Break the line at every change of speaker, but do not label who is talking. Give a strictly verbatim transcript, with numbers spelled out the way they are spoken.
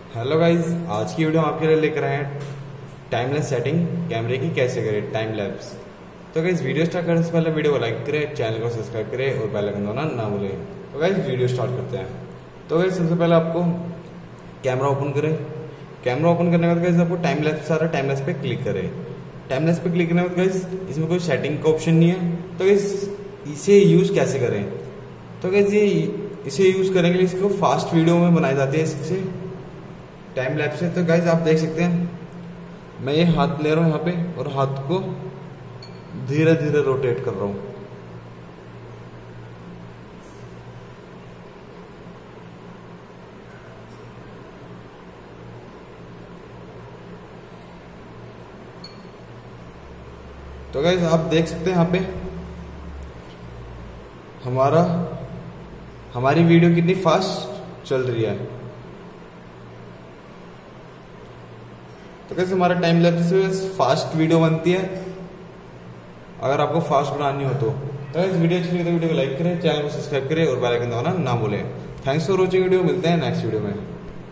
Hello guys, आज की video हम आपके लिए लेकर आए हैं टाइमलेस सेटिंग कैमरे की कैसे करें टाइम लैप्स। तो गाइज वीडियो स्टार्ट करने से पहले वीडियो को लाइक करें, चैनल को सब्सक्राइब करें और बेल आइकन दबाना ना भूलें। तो गाइज वीडियो स्टार्ट करते हैं। तो गाइज सबसे पहले आपको कैमरा ओपन करें। कैमरा ओपन करने के बाद गाइज आपको टाइम लैप्स सारा टाइम लैप्स पे क्लिक करें। टाइम लैप्स पे क्लिक करने के बाद गाइज इसमें कोई सेटिंग का ऑप्शन नहीं है। तो गाइज इसे यूज कैसे करें? तो गाइज ये इसे यूज करने के लिए इसको फास्ट वीडियो में बनाई जाती है इससे टाइम लैप्स है। तो गाइज आप देख सकते हैं मैं ये हाथ ले रहा हूं यहाँ पे और हाथ को धीरे धीरे रोटेट कर रहा हूं। तो गाइज आप देख सकते हैं यहाँ पे हमारा हमारी वीडियो कितनी फास्ट चल रही है। तो कैसे हमारा टाइम लैप्स से फास्ट वीडियो बनती है अगर आपको फास्ट बनानी हो तो। तो इस वीडियो अच्छी लगी तो वीडियो को लाइक करें, चैनल को सब्सक्राइब करें और बेल आइकन दबाना ना भूलें। Thanks for watching video. मिलते हैं नेक्स्ट वीडियो में।